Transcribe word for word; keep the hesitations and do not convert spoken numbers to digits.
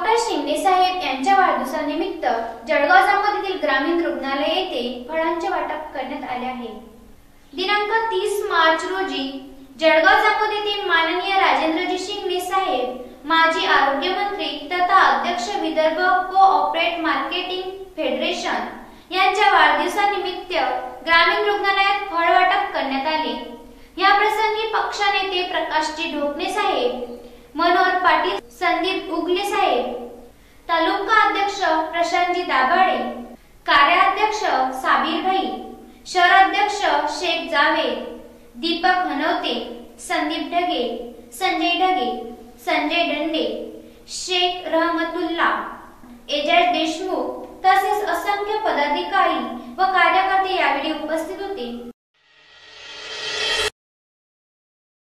Doctor Shinde साहेब यांच्या वाढदिवसानिमित्त जळगाव जामोदेतील ग्रामीण रुग्णालय येथे फळांचे वाटप करण्यात आले आहे। दिनांक तीस मार्च रोजी जळगाव जामोदेतील माननीय राजेंद्रजी शिंदे साहेब, माजी आरोग्य मंत्री तथा अध्यक्ष विदर्भ कोऑपरेट मार्केटिंग फेडरेशन यांच्या वाढदिवसानिमित्त ग्रामीण रुग्णालयात फळ वाटप करण्यात आले। या प्रसंगी पक्षनेते प्रकाशजी ढोकणे साहेब, मनोहर पाटील, संदीप उगले साहेब, तालुका अध्यक्ष प्रशांतजी दाभाडे, कार्याध्यक्ष साबीर भाई, शहराध्यक्ष शेख जावेद, दीपक हनवते, संदीप ढगे, संजय ढगे, संजय दंडे, शेख रहमतुल्ला, एजाज देशमुख तसेच असंख्य पदाधिकारी व कार्यकर्ते यावेळी उपस्थित होते।